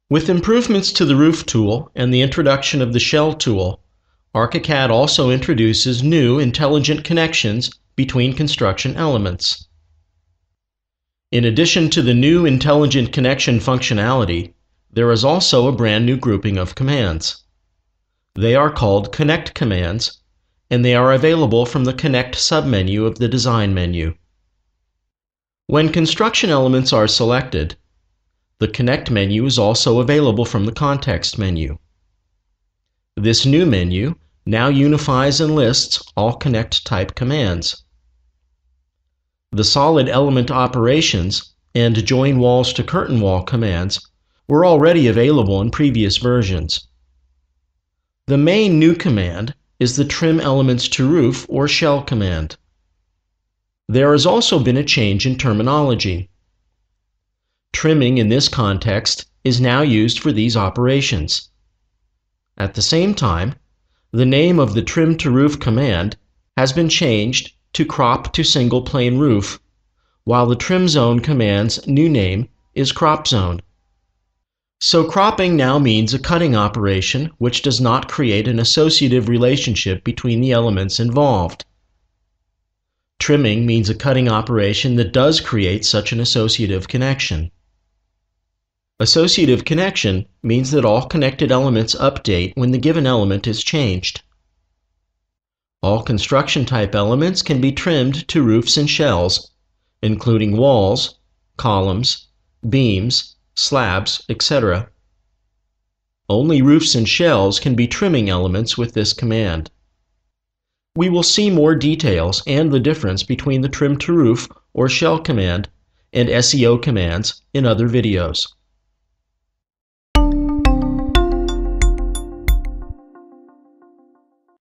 With improvements to the roof tool and the introduction of the shell tool, ArchiCAD also introduces new intelligent connections between construction elements. In addition to the new intelligent connection functionality, there is also a brand new grouping of commands. They are called Connect commands, and they are available from the Connect submenu of the Design menu. When construction elements are selected, the Connect menu is also available from the Context menu. This new menu now unifies and lists all Connect type commands. The solid element operations and join walls to curtain wall commands were already available in previous versions. The main new command is the Trim Elements to Roof or Shell command. There has also been a change in terminology. Trimming in this context is now used for these operations. At the same time, the name of the Trim to Roof command has been changed to Crop to Single Plane Roof, while the Trim Zone command's new name is Crop Zone. So cropping now means a cutting operation which does not create an associative relationship between the elements involved. Trimming means a cutting operation that does create such an associative connection. Associative connection means that all connected elements update when the given element is changed. All construction type elements can be trimmed to roofs and shells, including walls, columns, beams, slabs, etc. Only roofs and shells can be trimming elements with this command. We will see more details and the difference between the Trim to Roof or Shell command and SEO commands in other videos.